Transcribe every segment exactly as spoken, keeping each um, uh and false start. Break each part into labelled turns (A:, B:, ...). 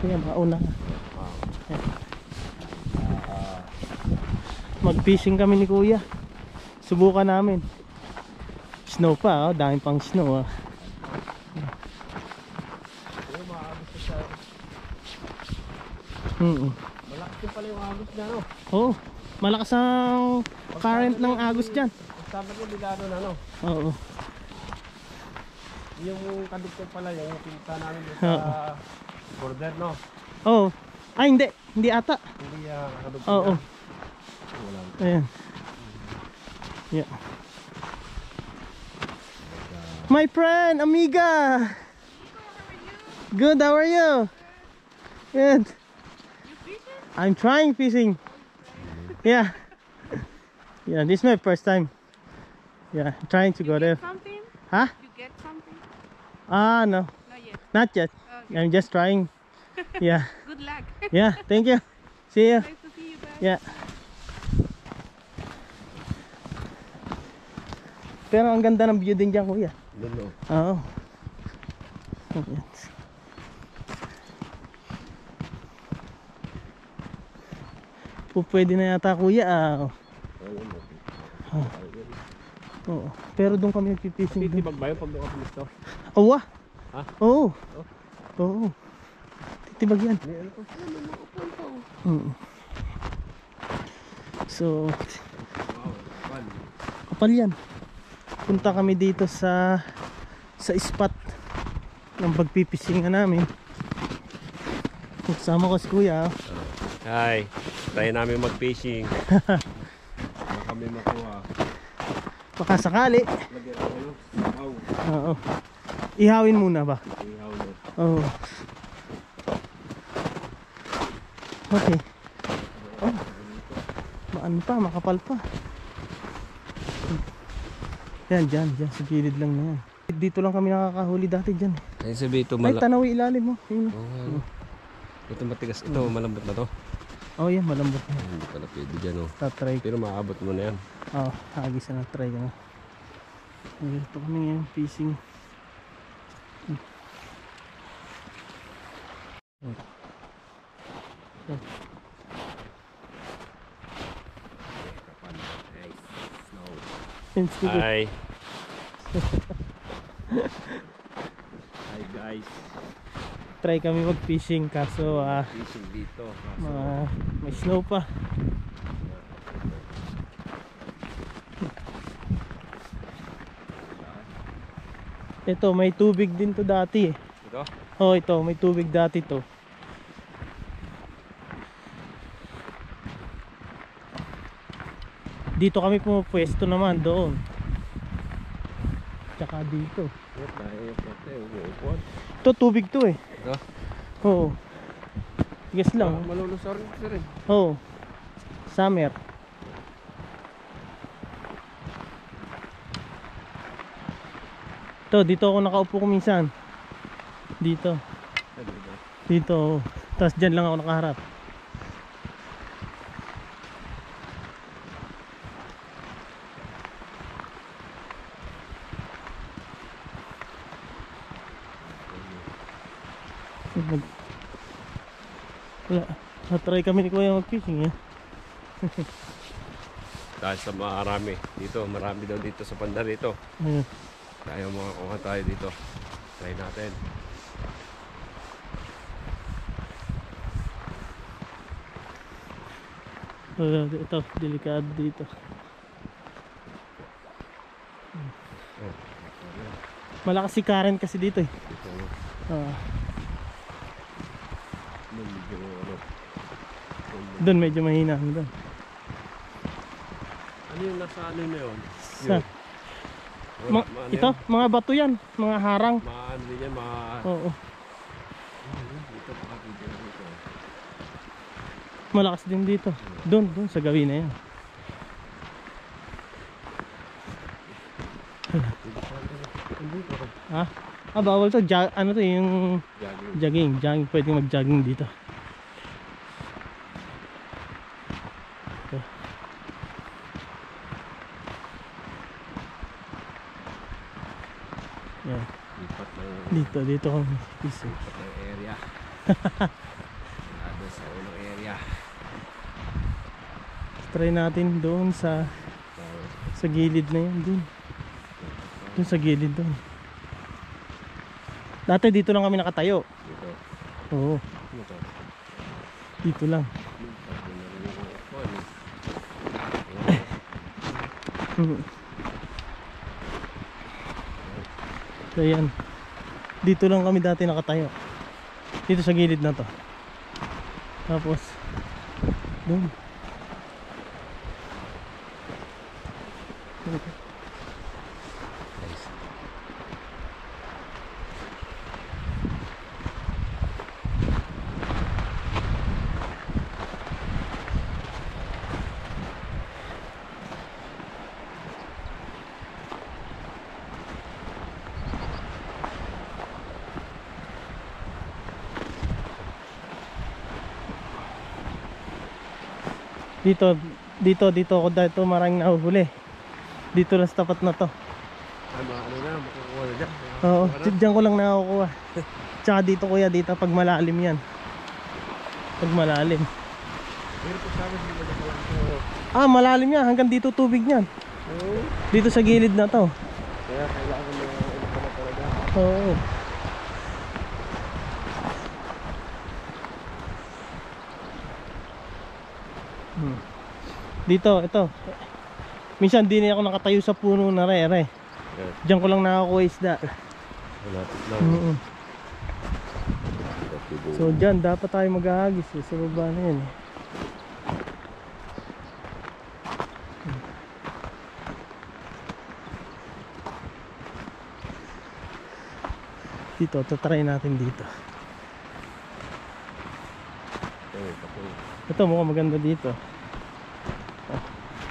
A: Kuya, mauna nga. Mag-fishing kami ni Kuya. Subukan namin. Snow pa, oh. Dami pang snow, oh. Mm -mm.
B: Malakas din pala yung agos na, no?
A: Oo, oh, malakas ang current ng agos dyan.
B: Sabi ko, ligado na, no?
A: Oo.
B: Yung kadugtong pala, yung pinta namin sa oh. border, no?
A: Oo. Oh. Ay, hindi. Hindi ata.
B: Hindi uh, kadugtong.
A: Oo.
B: Oh.
A: Ayan. Yeah. My friend, amiga. Good, how are you? Good. I'm trying fishing. Yeah. Yeah, this is my first time. Yeah, I'm trying to
C: you
A: go there.
C: Something?
A: Huh?
C: You get something?
A: Ah, no.
C: Not yet.
A: Not yet.
C: Okay.
A: I'm just trying. Yeah.
C: Good luck.
A: Yeah, thank you. See you.
C: Nice to see you guys.
A: Yeah. Pero ang ganda ng view din dyan, Kuya.
B: Lolo.
A: Oo. Ayan. Po, pwede na yata, Kuya. Ah. Oh. Oo. Pero doon kami nagpipishing.
B: Titibag ba yun pag doon ka pumisto?
A: Oo.
B: Ha?
A: Oo.
B: Oh.
A: Oo. Titibag yan.
B: May ano pa sila, may mga upon pa.
A: Oo. So,
B: Wow, kapal.
A: kapal yan. Punta kami dito sa sa spot ng pagpipisingan namin. Kasama ko si Kuya.
B: Hi, tayo namin mag-fishing. Baka kami makuha.
A: Baka sakali.
B: Lagyan ako yung sabaw.
A: Oo. Ihawin muna ba?
B: Ihaw na.
A: Oo. Okay. Oh. Maan pa, makapal pa. Yan, dyan, dyan, sa gilid lang na yan. Dito lang kami nakakahuli dati dyan.
B: Ayun sabi ito
A: Ay, tanawi ilalim mo. Yun.
B: Oh, ano. Ito matigas, ito malambot na to.
A: Oh, yan, malambot na.
B: Hindi pala pwede dyan, oh.
A: Tatry ko.
B: Pero maabot mo na yan.
A: Oo, oh, hagis na try ko na. Ito kami ngayon, fishing. Hmm. Hmm. Hmm.
B: Hi. Hi guys.
A: Try kami mag fishing kaso ah,
B: fishing dito. Kaso,
A: uh, may snow pa. Ito may tubig din to dati eh.
B: Ito?
A: Oh, ito may tubig dati to. Dito kami pumupwesto naman doon. Tsaka dito. Ito tubig to eh.
B: Ito?
A: Oo. Tigas lang.
B: Ah, malulusor rin.
A: Oo. Summer. Ito, dito ako nakaupo ko minsan. Dito. Dito. Oh. Tapos dyan lang ako nakaharap. Wala. Natry kami ni Kuya mag-fishing eh.
B: Dahil sa marami dito, marami daw dito sa banda rito.
A: Ayun.
B: Tayo mga kuha tayo dito. Try natin.
A: Uh, ito, delikado dito. Malakas si current kasi dito eh. Uh, doon medyo mahina doon.
B: Ano yung nasa ano na yun?
A: Sa, ma
B: ma
A: ito, yan? Mga bato yan, mga harang.
B: Maano din yan, mga...
A: Oo.
B: Dito, dito, dito.
A: Malakas din dito. Doon, doon sa gawin na yan. Ha? Ah, bawal to. Ja ano to yung jogging. Jogging. Pwede mag-jogging dito. Okay. Yan. Dito, dito kami. Peace.
B: Area. sa unang area.
A: Try natin doon sa sa gilid na yan, doon. Doon sa gilid doon. Dati dito lang kami nakatayo.
B: Dito.
A: Oo.
B: Dito.
A: Dito lang. So yan. Dito lang kami dati nakatayo. Dito sa gilid na to. Tapos doon. Dito, dito, dito ako dito maraming nahuhuli. Dito lang sa tapat na to.
B: Ay, mga ano na, makukuha na dyan.
A: Oo, dyan ko lang nakukuha. Tsaka dito kuya, dito pag malalim yan. Pag malalim.
B: Pero po sa amin, hindi ba dyan ito?
A: Ah, malalim yan, hanggang dito tubig yan.
B: Oo.
A: Dito sa gilid na to.
B: Kaya kailangan mo yung ano pala talaga.
A: Oo. Hmm. Dito, ito. Minsan di na ako nakatayo sa puno na re-re.
B: Yes.
A: Diyan ko lang nakakuha isda.
B: Malapit lang.
A: Mm -mm. So diyan dapat tayo maghahagis eh. Sa baba na yan eh. Dito, tatry natin dito. Ito mukhang maganda dito. Oh.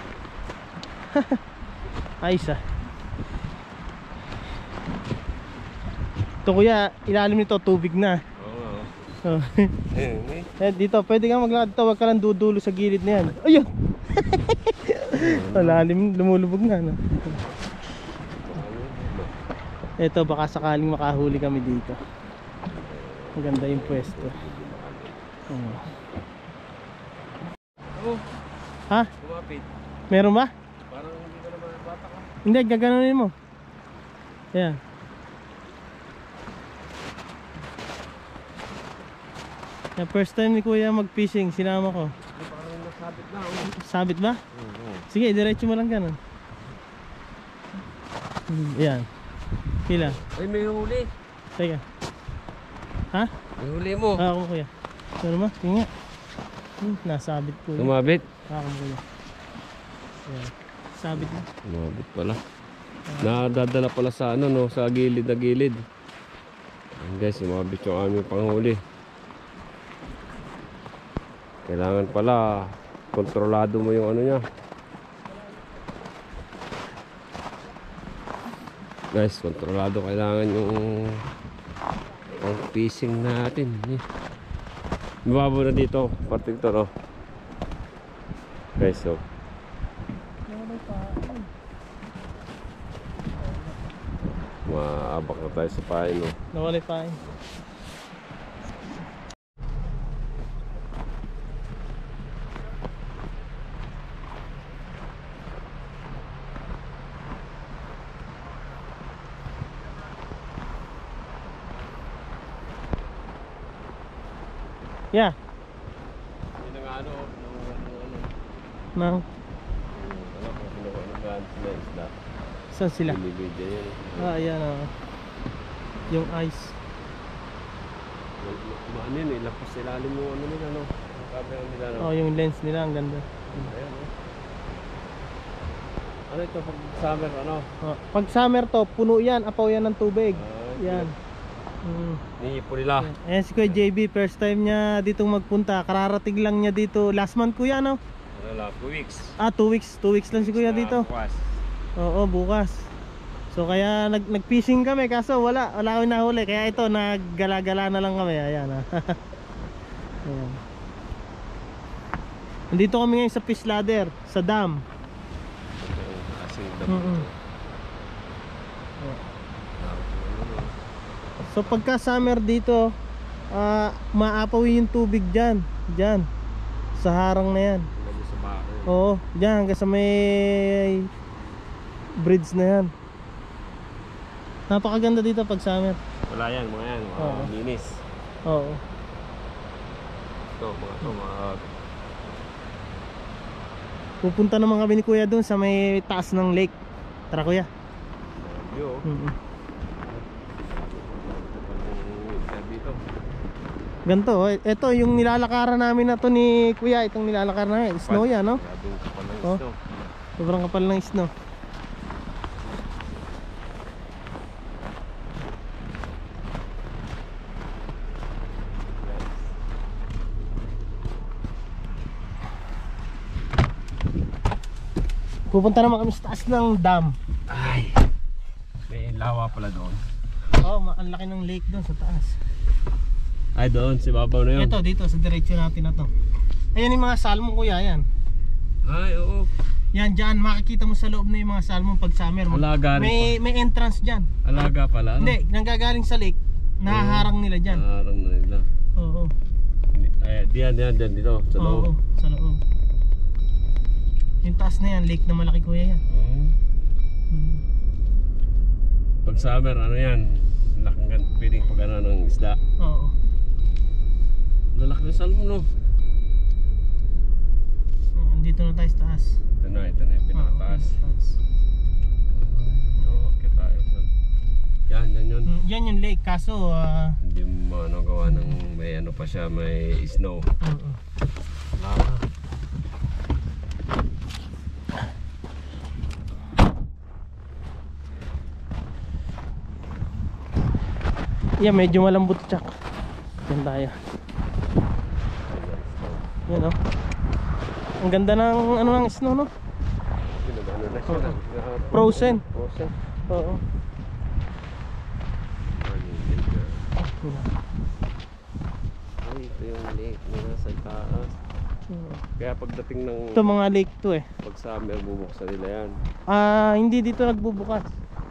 A: Ayos ah. Ito kuya, ilalim nito tubig na.
B: Oo.
A: Oh.
B: Eh,
A: Eh, dito, pwede kang maglakad dito. Huwag ka lang dudulo sa gilid na yan. Ayun! Malalim, lumulubog na no? Ito, baka sakaling makahuli kami dito. Maganda yung pwesto. Oh.
B: Oh,
A: Ha?
B: kumapit.
A: Meron ba?
B: Parang hindi ka naman bata ka.
A: Hindi, gaganunin mo. Ayan. Yan, first time ni kuya mag-fishing, sinama ko.
B: Ay, parang nasabit na. Oh.
A: Sabit ba?
B: Oo.
A: Sige, diretso mo lang ganun. Hmm, ayan. Pila.
B: Ay, may huli.
A: Teka. Ha?
B: May huli mo.
A: Ah, ako kuya. Meron ba? Tingnan nga. Hmm, nasabit kuya.
B: Sumabit.
A: Ah, ako kuya. Ayan. Sabit na.
B: Sumabit pala. Nadadala pala sa ano no, sa gilid na gilid. Ayan guys, sumabit yung aming panghuli. Kailangan pala kontrolado mo yung ano niya. Guys, kontrolado kailangan yung ang fishing natin. Mababaw na dito, parting to no. Guys, so maabak na tayo sa pain no.
A: Nawalay pa eh. Yeah.
B: Yun ang ano, nung ano,
A: Nang,
B: ano kung kinukuha sila isda.
A: saan sila?
B: Binibidya yun.
A: Ah, ayan oh. Yung ice.
B: Ano yun eh, lapas sa ilalim mo ano nila no. Ang camera nila no.
A: Oh, yung lens nila ang ganda.
B: Ayan no. Ano ito pag summer ano?
A: Oh, pag summer to, puno yan, apaw yan ng tubig.
B: Ah,
A: Yan. Mm.
B: Niipo nila.
A: Ayan si Kuya J B, first time niya ditong magpunta. Kararating lang niya dito last month kuya no?
B: Ano lang, two weeks.
A: Ah, two weeks, two weeks lang si kuya
B: Na
A: dito.
B: bukas.
A: Oo, bukas. So kaya nag nag-fishing kami kaso wala, wala kami nahuli. Kaya ito naggala-gala na lang kami. Ayan ah. Ayan. Nandito kami ngayon sa fish ladder, sa dam.
B: Kasing
A: Mm -mm. So pagka summer dito, uh, maapaw yung tubig dyan. Diyan. Sa harang na yan.
B: Lagi sa bahay.
A: Oo, diyan hanggang sa may bridge na yan. Napakaganda dito pag summer.
B: Wala yan, mga yan. Mga
A: Oo.
B: linis.
A: Oo.
B: Ito, mga ito, mga...
A: Pupunta naman kami ni Kuya doon sa may taas ng lake. Tara Kuya.
B: view.
A: Mm-hmm.
B: Dito.
A: Ganto, oh. Ito yung nilalakaran namin na to ni Kuya. Itong nilalakaran namin. Snow yan, no?
B: Grabing kapal ng
A: Oh.
B: snow.
A: Sobrang kapal ng snow. Pupunta naman kami sa taas ng dam.
B: Ay, may lawa pala doon.
A: Oh, ang laki ng lake doon sa taas.
B: Ay, doon, si babaw na yun.
A: Ito, dito sa diretsyo natin na to. Ayan yung mga salmon Kuya, yan.
B: Ay, oo.
A: Yan dyan, makikita mo sa loob na yung mga salmon pag summer.
B: Alaga rin
A: May, may entrance dyan.
B: Alaga pala, ano?
A: Hindi, nanggagaling sa lake. Nahaharang nila dyan.
B: Naharang na nila.
A: Oo.
B: Ay, diyan, diyan, diyan, dito, sa loob.
A: Oo, sa loob. Yung taas na yan, lake na malaki Kuya yan.
B: Oo.
A: Hmm.
B: Pag summer, ano yan? Laking gan, pwedeng pag ano ng isda.
A: Oo.
B: Lalaki ng salmon, no?
A: Oo, andito na tayo sa taas.
B: Ito na, ito na yung pinakataas.
A: Oo, taas.
B: Oo, okay tayo. Yan, yan yun.
A: Hmm, yan yung lake, kaso ah,
B: Hindi mo ano gawa ng may ano pa siya, may snow.
A: oo.
B: Lava.
A: Yan, medyo malambot tsak. Yan tayo. Yan, oh. Ang ganda ng ano ng snow, no?
B: Ano na siya?
A: Frozen.
B: Frozen.
A: Oo.
B: Ay, ito yung lake nila sa taas. Kaya pagdating ng
A: Ito mga lake to eh.
B: pag summer, bubuksan nila yan.
A: Ah, hindi dito nagbubukas.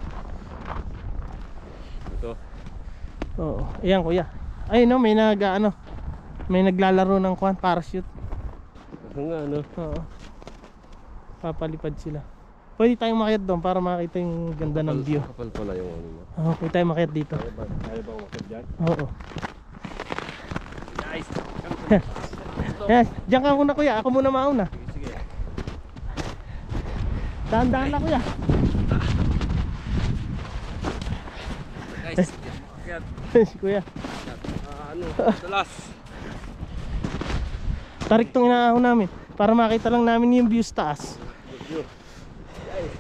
B: Ito.
A: Oo. Ayan Kuya. Ay no, may nag ano, may naglalaro ng kwan, parachute.
B: Ano nga, ano?
A: Oo. Papalipad sila. Pwede tayong makiat doon para makita yung ganda ng view.
B: Kapal pala yung ano mo.
A: Oo, pwede tayong makiat dito.
B: Kaya ba, kaya ba umakit dyan?
A: Oo.
B: Guys!
A: Yes, diyan ka muna Kuya, ako muna mauna.
B: Sige, sige.
A: Dahan-dahan lang Kuya.
B: Guys, umakit.
A: Si Kuya.
B: Ah, ano, dalas.
A: Tarik tong inaahon namin para makita lang namin yung view sa taas.
B: View. Guys.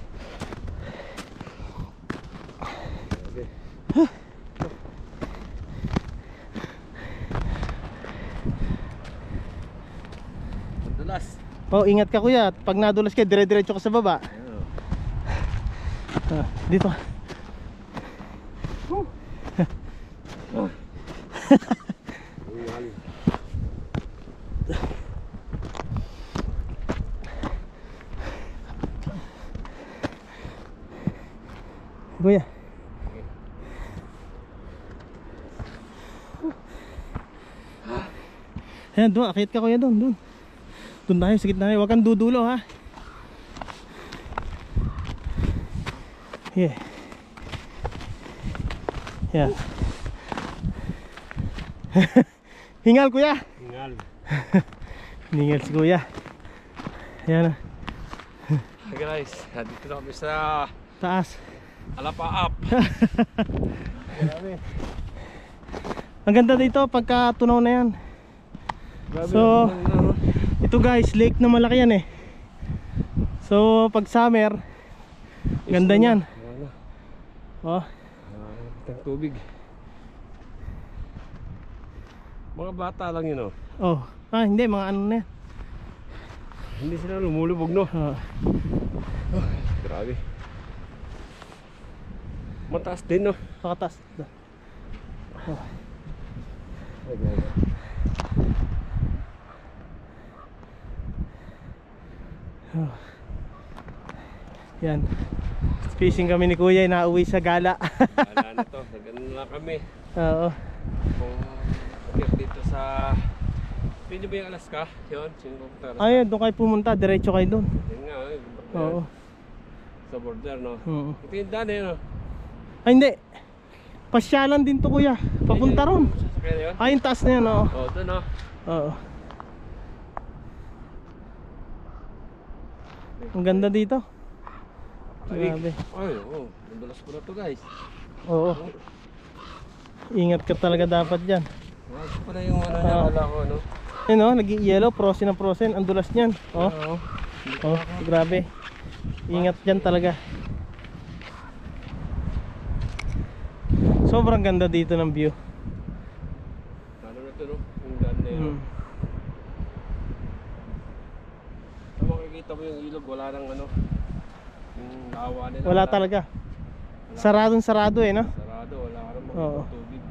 B: Okay. Dalas.
A: Oh, ingat ka Kuya. Pag nadulas ka, dire-diretso ka sa baba. Ah, dito. Kuya. Ayan, doon. Akit ka Kuya doon. Doon. Doon tayo, sa gitna. Huwag kang dudulo ha. Yeah. Yeah. Hingal Kuya.
B: Hingal.
A: Hingal si Kuya. Ayan.
B: Hey guys, dito na kami sa
A: Taas.
B: Alapa up.
A: Ang ganda dito pagka tunaw na yan.
B: Grabe,
A: So,
B: ano, ano,
A: ito guys, lake na malaki yan eh. So pag summer, ganda niyan.
B: ano,
A: Oh,
B: ah, itang tubig. Mga bata lang yun, oh.
A: oh. Ah, hindi, mga ano na yan.
B: Hindi sila lumulubog, no?
A: Oh.
B: Oh, grabe. Mataas din, no?
A: Pakatas. Oh.
B: Ay, guys.
A: Oh. Yan. Fishing kami ni Kuya, nauwi sa gala.
B: Wala na to, nagano na kami.
A: Oo.
B: Kung akit dito sa Pwede ba yung Alaska? Yun, sino pupunta Alaska?
A: Ayun, doon kayo pumunta, diretso kayo doon.
B: Yun nga, eh,
A: Oo.
B: sa border, no?
A: Oo.
B: Ito yung daan eh, no?
A: Ay hindi. Pasyalan din to kuya. Papunta ron.
B: Sasakyan na yun?
A: Ay, yung taas na yun, oo.
B: Oo, ito no?
A: Oo. Ang ganda dito. Grabe.
B: Ay, oo. Mandulas ko na to guys.
A: Oo. Ingat ka talaga dapat dyan.
B: Wow, ito pala yung ano niya, wala ko, no?
A: Yun o, nag-i-yellow, prosin na prosin. Ang dulas niyan. Oh.
B: Oo.
A: Oh, grabe. Ingat dyan talaga. Sobrang ganda dito ng view.
B: Ano na ito, no? Yung daan na yun.
A: Hmm.
B: Sa makikita mo yung ilog, wala nang ano. Yung lawa nila.
A: Wala talaga. Saradong sarado eh, no?
B: Sarado, wala ka nang
A: Oo.
B: makikita tubig.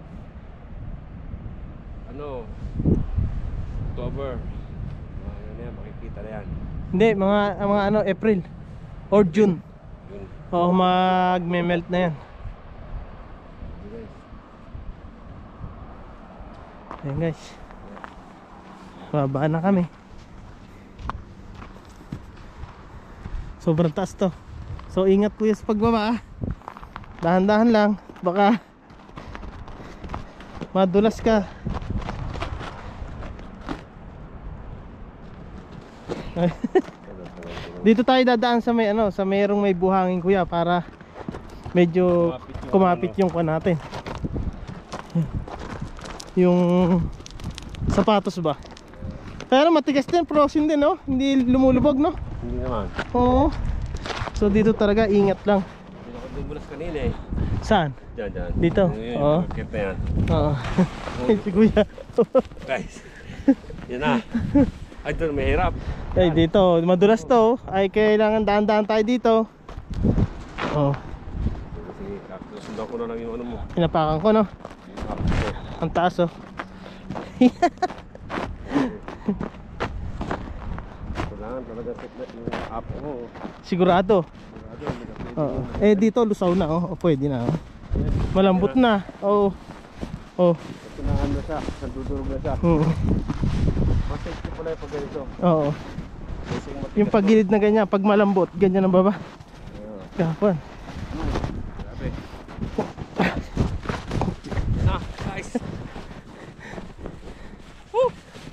B: Ano? October. Ah, yun yan, makikita na yan.
A: Hindi, mga, mga ano, April or June.
B: Yun.
A: Oo, mag-melt na yan.
B: Guys.
A: Ayan guys. Bababa na kami. Sobrang taas to. So ingat kuya sa pagbaba ah. Dahan-dahan lang. Baka madulas ka. Dito tayo dadaan sa may ano, sa mayroong may buhangin kuya para medyo kumapit yung kuha natin. Yung sapatos ba? Pero matigas din, frozen din no? Hindi lumulubog no?
B: Hindi naman.
A: Oo. So dito talaga ingat lang.
B: Hindi ako dumulas kanina eh.
A: Saan?
B: Diyan, diyan.
A: Dito?
B: Yun,
A: Oo.
B: yung market na yan.
A: Oo. Si kuya.
B: Guys. Yan na. Ay, doon mahirap.
A: Ay dito, madulas to. Ay kailangan daan-daan tayo dito. Oh,
B: Sige, susundan ko na lang yung ano mo.
A: pinapakan ko no. Ang taas oh.
B: Kailangan talaga set yung app mo.
A: Sigurado.
B: Sigurado, hindi ka pwede
A: Oo.
B: yun.
A: Eh dito lusaw na oh. O, pwede na oh. Malambot na. Oh. Oh.
B: Ito na ano siya, nandudurog na siya.
A: Oo.
B: Mas safety pala yung pag ganito.
A: Oo.
B: Kasi yung matigas
A: Yung pagilid na ganyan, pag malambot, ganyan ang baba.
B: Ayun.
A: Kapon.
B: Grabe. Na, guys. Woo!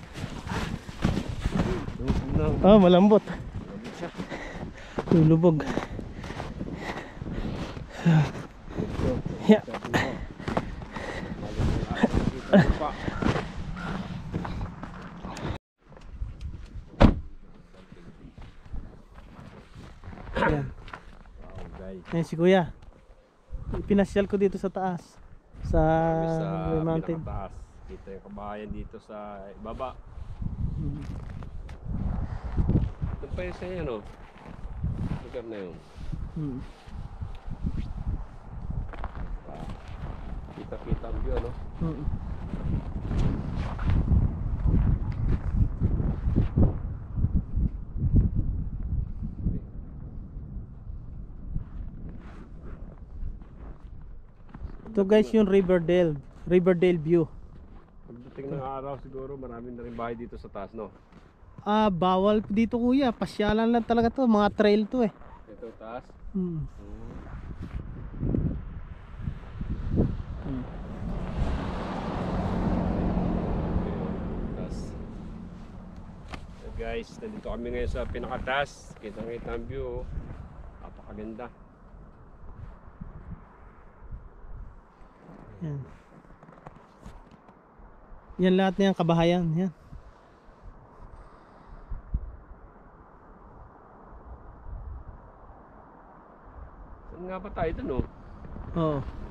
B: Lubog na.
A: Oh, malambot.
B: Lubog siya.
A: Lulubog. Yeah. Ayan.
B: Wow guys.
A: Ayan si kuya. Pinasyal ko dito sa taas. Sa
B: Kami sa
A: Blue Mountain.
B: pinakataas. Kita yung kabahayan dito sa ibaba.
A: Hmm.
B: Doon pa yun sa yan o. Lugar na yun.
A: Hmm.
B: Kita-kita ang view ano.
A: Hmm. Ito guys yung Riverdale. Riverdale view.
B: Pagdating ng araw siguro marami na rin bahay dito sa taas no.
A: Ah, bawal dito kuya. Pasyalan lang talaga to. Mga trail to eh.
B: Ito taas.
A: Hmm.
B: Hmm.
A: Hmm.
B: Taas. So guys, nandito kami ngayon sa pinakataas. Kitang-kita ang view. Napakaganda.
A: Yan. Yan lahat na yan, kabahayan. Yan.
B: Saan nga ba tayo dun oh?
A: Oo.